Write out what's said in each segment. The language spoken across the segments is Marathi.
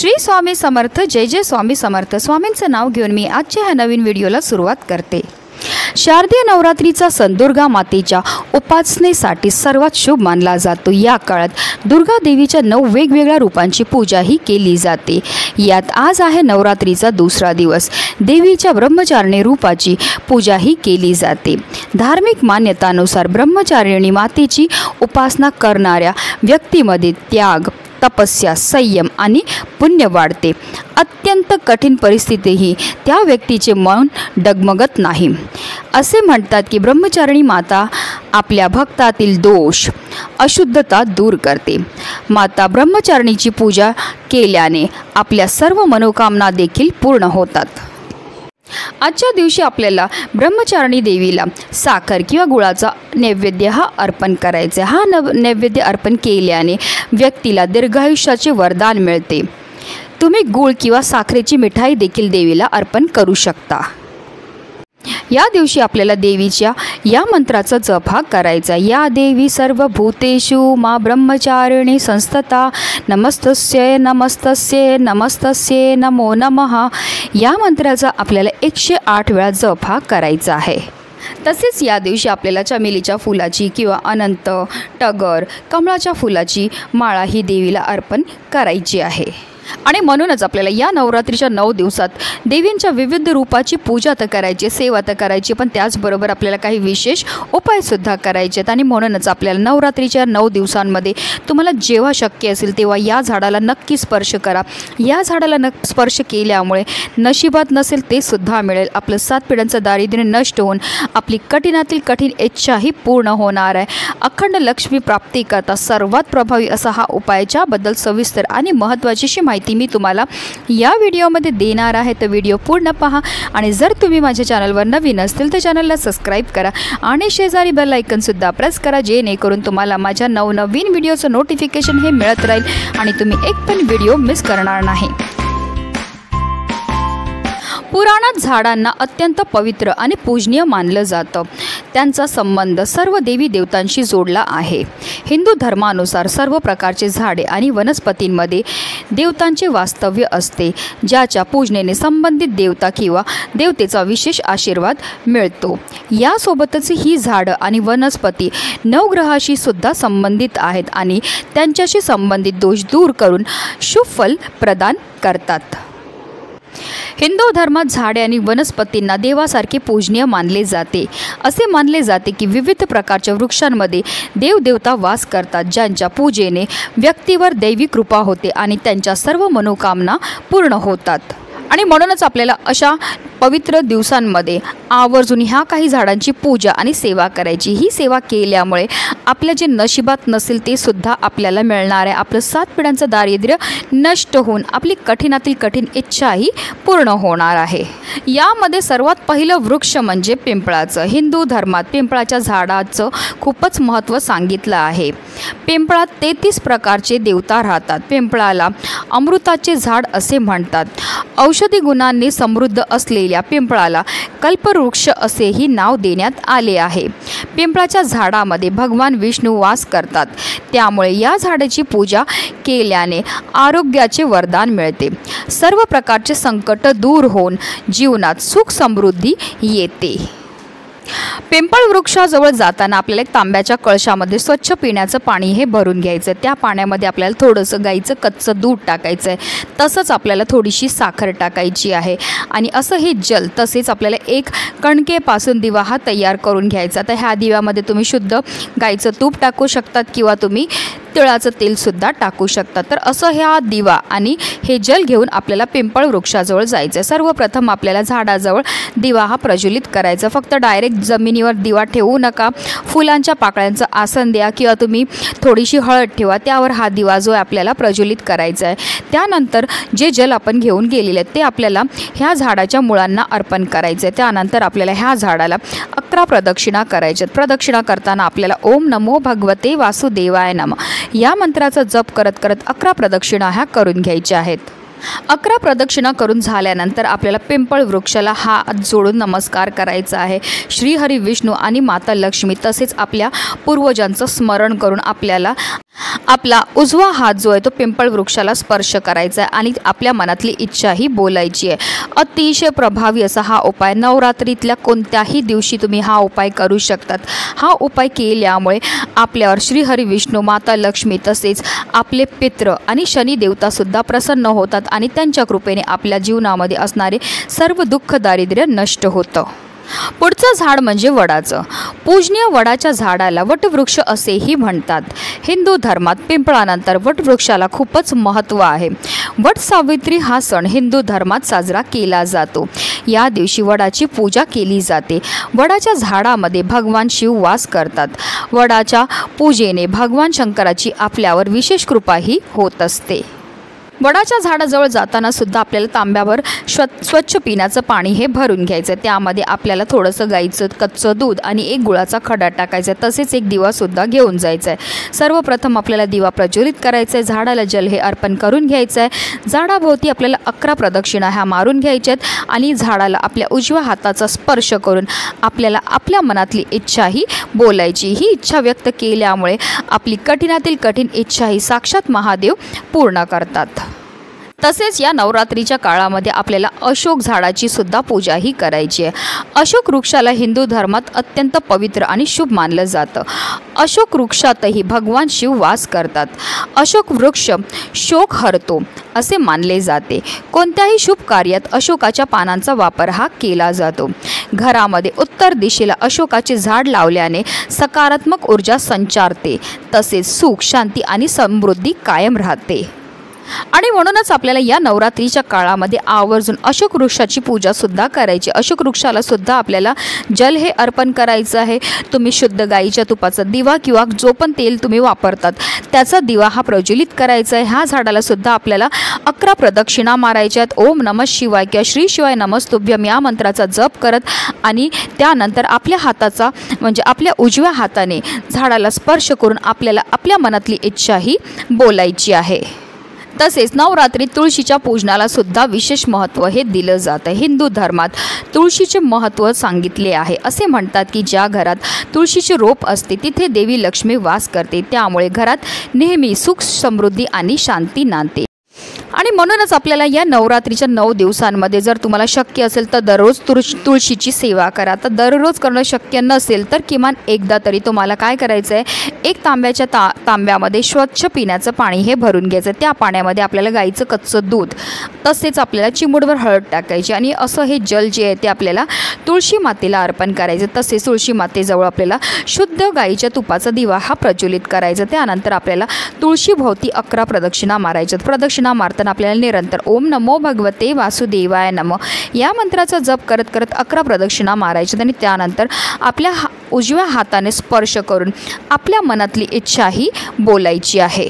श्री स्वामी समर्थ। जय जय स्वामी समर्थ। स्वामींचं नाव घेऊन मी आजच्या ह्या नवीन व्हिडिओला सुरुवात करते। शारदीय नवरात्रीचा सण दुर्गा मातेच्या उपासनेसाठी सर्वात शुभ मानला जातो। या काळात दुर्गा देवीच्या 9 वेगवेगळ्या रूपांची पूजा ही केली जाते। यात आज आहे नवरात्रीचा दुसरा दिवस। देवीच्या ब्रह्मचारिणी रूपाची पूजा ही केली जाते। धार्मिक मान्यतानुसार ब्रह्मचारिणी मातेची उपासना करणाऱ्या व्यक्तीमध्ये त्याग, तपस्या, संयम आणि पुण्य वाढते। अत्यंत कठीण परिस्थितीही त्या व्यक्तीचे मन डगमगत नाही। असे म्हणतात की ब्रह्मचारिणी माता आपल्या भक्तातील दोष, अशुद्धता दूर करते। माता ब्रह्मचारिणीची पूजा केल्याने आपल्या सर्व मनोकामना देखील पूर्ण होतात। आजच्या दिवशी आपल्याला ब्रह्मचारिणी देवीला साखर किंवा गुळाचा नैवेद्य अर्पण करायचा। नैवेद्य अर्पण केल्याने व्यक्तीला दीर्घायुष्याचे वरदान मिळते। तुम्ही गुळ किंवा साखरेची मिठाई देखील देवीला अर्पण करू शकता। या दिवशी आपल्याला देवीच्या या मंत्राचा जप करायचा। या देवी सर्वभूतेषु मा ब्रह्मचारिणी संस्थिता नमस्तस्यै नमस्तस्यै नमस्तस्यै नमो नमः। या मंत्राचा आपल्याला 108 वेळा जप करायचा आहे। तसेच या दिवशी आपल्याला चमेलीच्या फुलाची किंवा अनंत, टगर, कमळाच्या फुलाची माळा ही देवीला अर्पण करायची आहे। आणि म्हणूनच आपल्याला या नवरात्रीच्या 9 दिवसात देवींच्या विविध रूपाची पूजा तर करायची, सेवा तर करायची, पण त्याचबरोबर आपल्याला काही विशेष उपायसुद्धा करायचे आहेत। आणि म्हणूनच आपल्याला नवरात्रीच्या 9 दिवसांमध्ये तुम्हाला जेव्हा शक्य असेल तेव्हा या झाडाला नक्की स्पर्श करा। या झाडाला स्पर्श केल्यामुळे नशिबात नसेल ते सुद्धा मिळेल। आपलं 7 पिढ्यांचं दारिद्र्य नष्ट होऊन आपली कठीणातील कठीण इच्छाही पूर्ण होणार आहे। अखंड लक्ष्मी प्राप्तीकरता सर्वात प्रभावी असा हा उपायाच्याबद्दल सविस्तर आणि महत्त्वाची माहिती मी तुम्हाला या व्हिडिओमध्ये देणार आहे। तर व्हिडिओ पूर्ण पहा आणि जर तुम्ही माझ्या चॅनलवर नवीन असतील तर चॅनलला सबस्क्राईब करा आणि शेजारी बेल आयकॉन सुद्धा प्रेस करा, जेणेकरून तुम्हाला माझ्या नवनवीन व्हिडिओचं नोटिफिकेशन हे मिळत राहील आणि तुम्ही एक पण व्हिडिओ मिस करणार नाही। पुराणात झाडांना अत्यंत पवित्र आणि पूजनीय मानलं जातं। त्यांचा संबंध सर्व देवी देवतांशी जोडला आहे। हिंदू धर्मानुसार सर्व प्रकारचे झाडे आणि वनस्पतींमध्ये देवतांचे वास्तव्य असते, ज्याच्या पूजनेने संबंधित देवता किंवा देवतेचा विशेष आशीर्वाद मिळतो। यासोबतच ही झाडं आणि वनस्पती नवग्रहाशी सुद्धा संबंधित आहेत आणि त्यांच्याशी संबंधित दोष दूर करून शुभ फल प्रदान करतात। हिंदू धर्मात झाडे आणि वनस्पतींना देवासारखे पूजनीय मानले जाते। असे मानले जाते की विविध प्रकारच्या वृक्षांमध्ये देवदेवता वास करतात, ज्यांच्या पूजेने व्यक्तीवर दैवी कृपा होते आणि त्यांच्या सर्व मनोकामना पूर्ण होतात। आणि म्हणूनच आपल्याला अशा पवित्र दिवसांमध्ये आवर्जून ह्या काही झाडांची पूजा आणि सेवा करायची। ही सेवा केल्यामुळे आपल्या जे नशिबात नसेल ते सुद्धा आपल्याला मिळणार आहे। आपलं 7 पिढ्यांचं दारिद्र्य नष्ट होऊन आपली कठीणातील कठीण इच्छाही पूर्ण होणार आहे। यामध्ये सर्वात पहिलं वृक्ष म्हणजे पिंपळाचं। हिंदू धर्मात पिंपळाच्या झाडाचं खूपच महत्त्व सांगितलं आहे। पिंपळात 33 प्रकारचे देवता राहतात। पिंपळाला अमृताचे झाड असे म्हणतात। औषधी गुणांनी समृद्ध असलेल्या पिंपळाला कल्पवृक्ष असेही नाव देण्यात आले आहे। पिंपळाच्या झाडामध्ये भगवान विष्णू वास करतात, त्यामुळे या झाडाची पूजा केल्याने आरोग्याचे वरदान मिळते। सर्व प्रकारचे संकट दूर होऊन जीवनात सुख समृद्धी येते। पिंपळ वृक्षाजवळ जाताना आपल्याला एक तांब्याच्या कळशामध्ये स्वच्छ पिण्याचं पाणी हे भरून घ्यायचं। त्या पाण्यामध्ये आपल्याला थोडंसं गाईचं कच्चं दूध टाकायचं आहे, तसंच आपल्याला थोडीशी साखर टाकायची आहे आणि असं हे जल तसेच आपल्याला एक कणकेपासून दिवा तयार करून घ्यायचा। तर ह्या दिव्यामध्ये तुम्ही शुद्ध गाईचं तूप टाकू शकतात किंवा तुम्ही तिळाचं तेलसुद्धा टाकू शकता। तर असं ह्या दिवा आणि हे जल घेऊन आपल्याला पिंपळ वृक्षाजवळ जायचं आहे। सर्वप्रथम आपल्याला झाडाजवळ दिवा प्रज्वलित करायचा। फक्त डायरेक्ट जमिनीवर दिवा ठेवू नका, फुलांच्या पाकळ्यांचं आसन द्या किंवा तुम्ही थोडीशी हळद ठेवा, त्यावर हा दिवा जो आपल्याला प्रज्वलित करायचा आहे। त्यानंतर जे जल आपण घेऊन गेलेले ते आपल्याला ह्या झाडाच्या मुळांना अर्पण करायचं आहे। त्यानंतर आपल्याला ह्या झाडाला 11 प्रदक्षिणा करायच्यात। प्रदक्षिणा करताना आपल्याला ओम नमो भगवते वासुदेवाय नमः या मंत्राचा जप करत करत 11 प्रदक्षिणा करून घ्यायच्या आहेत। 11 प्रदक्षिणा करून झाल्यानंतर आपल्याला पिंपळ वृक्षाला हात जोडून नमस्कार करायचा आहे। श्री हरी विष्णू आणि माता लक्ष्मी तसेच आपल्या पूर्वजांचं स्मरण करून आपल्याला आपला उजवा हात जो आहे तो पिंपळ वृक्षाला स्पर्श करायचा आहे आणि आपल्या मनातली इच्छाही बोलायची आहे। अतिशय प्रभावी असा हा उपाय नवरात्रीतल्या कोणत्याही दिवशी तुम्ही हा उपाय करू शकतात। हा उपाय केल्यामुळे आपल्यावर श्री हरी विष्णू माता लक्ष्मी तसेच आपले पित्र आणि शनी देवतासुद्धा प्रसन्न होतात आणि त्यांच्या कृपेने आपल्या जीवनामध्ये असणारे सर्व दुःख दारिद्र्य नष्ट होतं। पुढचं झाड म्हणजे वडाचं। पूजनीय वडाच्या झाडाला वटवृक्ष असेही म्हणतात। हिंदू धर्मात पिंपळानंतर वटवृक्षाला खूपच महत्त्व आहे। वट सावित्री हा सण हिंदू धर्मात साजरा केला जातो। या दिवशी वडाची पूजा केली जाते। वडाच्या झाडामध्ये भगवान शिव वास करतात। वडाच्या पूजेने भगवान शंकराची आपल्यावर विशेष कृपाही होत असते। वडाच्या झाडाजवळ जाताना सुद्धा आपल्याला तांब्यावर स्वच्छ पिण्याचं पाणी हे भरून घ्यायचं। त्यामध्ये आपल्याला थोडंसं गाईचं कच्चं दूध आणि एक गुळाचा खडा टाकायचा आहे, तसेच एक दिवासुद्धा घेऊन जायचा आहे। सर्वप्रथम आपल्याला दिवा प्रज्वलित करायचा आहे, झाडाला जल हे अर्पण करून घ्यायचं आहे। झाडाभोवती आपल्याला 11 प्रदक्षिणा ह्या मारून घ्यायच्या आहेत आणि झाडाला आपल्या उजव्या हाताचा स्पर्श करून आपल्याला आपल्या मनातली इच्छाही बोलायची। ही इच्छा व्यक्त केल्यामुळे आपली कठीणातील कठीण इच्छाही साक्षात महादेव पूर्ण करतात। तसेच या नवरात्रीच्या काळामध्ये आपल्याला अशोक झाडाची सुद्धा पूजाही करायची आहे। अशोक वृक्षाला हिंदू धर्मात अत्यंत पवित्र आणि शुभ मानलं जातं। अशोक वृक्षातही भगवान शिव वास करतात। अशोक वृक्ष शोक हरतो असे मानले जाते। कोणत्याही शुभ कार्यात अशोकाच्या पानांचा वापर हा केला जातो। घरामध्ये उत्तर दिशेला अशोकाचे झाड लावल्याने सकारात्मक ऊर्जा संचारते, तसेच सुख शांती आणि समृद्धी कायम राहते। आणि म्हणूनच आपल्याला या नवरात्रीच्या काळामध्ये आवर्जून अशोक वृक्षाची पूजा सुद्धा करायची। अशोक वृक्षाला सुद्धा आपल्याला जल हे अर्पण करायचं आहे। तुम्ही शुद्ध गाईच्या तुपाचा दिवा किंवा जो पण तेल तुम्ही वापरतात त्याचा दिवा हा प्रज्वलित करायचा आहे। ह्या झाडाला सुद्धा आपल्याला 11 प्रदक्षिणा मारायच्यात। ओम नमः शिवाय किंवा श्री शिवाय नमस्तुभ्यम या मंत्राचा जप करत आणि त्यानंतर आपल्या हाताचा म्हणजे आपल्या उजव्या हाताने झाडाला स्पर्श करून आपल्याला आपल्या मनातली इच्छाही बोलायची आहे। तसेच नवरात्रीत तुळशीच्या पूजनाला सुद्धा विशेष महत्त्व हे दिलं जातं। हिंदू धर्मात तुळशीचे महत्त्व सांगितले आहे। असे म्हणतात की ज्या घरात तुळशीचे रोप असते तिथे देवी लक्ष्मी वास करते, त्यामुळे घरात नेहमी सुख समृद्धी आणि शांती नांदते। आणि म्हणूनच आपल्याला या नवरात्रीच्या 9 दिवसांमध्ये जर तुम्हाला शक्य असेल तर दररोज तुळशीची सेवा करा। तर दररोज करणं शक्य नसेल तर किमान एकदा तरी तुम्हाला काय करायचं आहे, एक तांब्याच्या तांब्यामध्ये स्वच्छ पिण्याचं पाणी हे भरून घ्यायचं। त्या पाण्यामध्ये आपल्याला गाईचं कच्चं दूध तसेच आपल्याला चिमूटभर हळद टाकायची आणि असं हे जल जे आहे ते आपल्याला तुळशी मातेला अर्पण करायचं। तसेच तुळशी मातेजवळ आपल्याला शुद्ध गाईच्या तुपाचा दिवा हा प्रज्वलित करायचा। त्यानंतर आपल्याला तुळशीभोवती 11 प्रदक्षिणा मारायच्यात। प्रदक्षिणा मारताना आपल्याला निरंतर ओम नमो भगवते वासुदेवाय नमः या मंत्राचा जप करत करत 11 प्रदक्षिणा मारायच्यात आणि त्यानंतर आपल्या उजव्या हाताने स्पर्श करून आपल्या मनातली इच्छाही बोलायची आहे।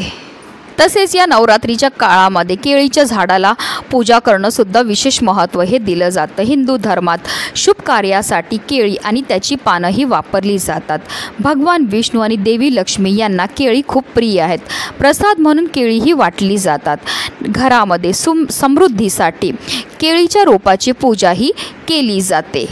तसेच या नवरात्रीच्या काळामध्ये केळीच्या झाडाला पूजा करणं सुद्धा विशेष महत्त्व हे दिलं जातं। हिंदू धर्मात शुभ कार्यासाठी केळी आणि त्याची पानं ही वापरली जातात। भगवान विष्णू आणि देवी लक्ष्मी यांना केळी खूप प्रिय आहेत। प्रसाद म्हणून केळी ही वाटली जातात। घरामध्ये समृद्धीसाठी केळीच्या रोपाची पूजाही केली जाते।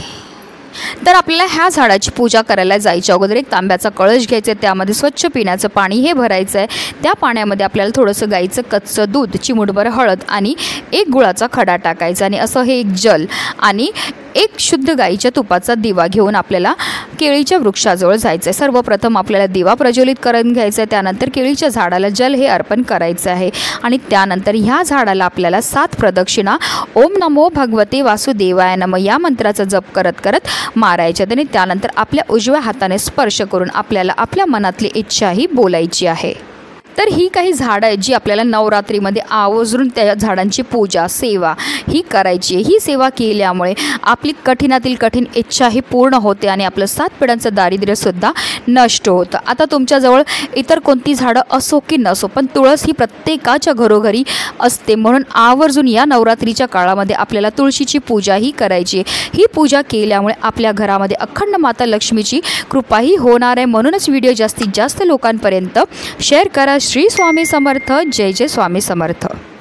तर आपल्याला ह्या झाडाची पूजा करायला जायच्या अगोदर एक तांब्याचा कळश घ्यायचा आहे, त्यामध्ये स्वच्छ पिण्याचं पाणी हे भरायचं आहे। त्या पाण्यामध्ये आपल्याला थोडंसं गाईचं कच्चं दूध, चिमूटभर हळद आणि एक गुळाचा खडा टाकायचा आणि असं हे एक जल आणि एक शुद्ध गाईच्या तुपाचा दिवा घेऊन आपल्याला केळीच्या वृक्षाजवळ जायचं आहे। सर्वप्रथम आपल्याला दिवा प्रज्वलित करून घ्यायचा आहे, त्यानंतर केळीच्या झाडाला जल हे अर्पण करायचं आहे आणि त्यानंतर ह्या झाडाला आपल्याला 7 प्रदक्षिणा ओम नमो भगवते वासुदेवाय नमः या मंत्राचा जप करत करत मारायच्या आणि त्यानंतर आपल्या उजव्या हाताने स्पर्श करून आपल्याला आपल्या मनातली इच्छाही बोलायची आहे। तर ही काही झाडं आहेत जी आपल्याला नवरात्रीमध्ये आवर्जून त्या झाडांची पूजा सेवा ही करायची आहे। ही सेवा केल्यामुळे आपली कठीणातील कठीण इच्छा ही पूर्ण होते आणि आपलं 7 पिढ्यांचं दारिद्र्यसुद्धा नष्ट होतं। आता तुमच्याजवळ इतर कोणती झाडं असो की नसो पण तुळस ही प्रत्येकाच्या घरोघरी असते, म्हणून आवर्जून या नवरात्रीच्या काळामध्ये आपल्याला तुळशीची पूजा ही करायची आहे। ही पूजा केल्यामुळे आपल्या घरामध्ये अखंड माता लक्ष्मीची कृपाही होणार आहे। म्हणूनच व्हिडिओ जास्तीत जास्त लोकांपर्यंत शेअर करा। श्री स्वामी समर्थ। जय जय स्वामी समर्थ।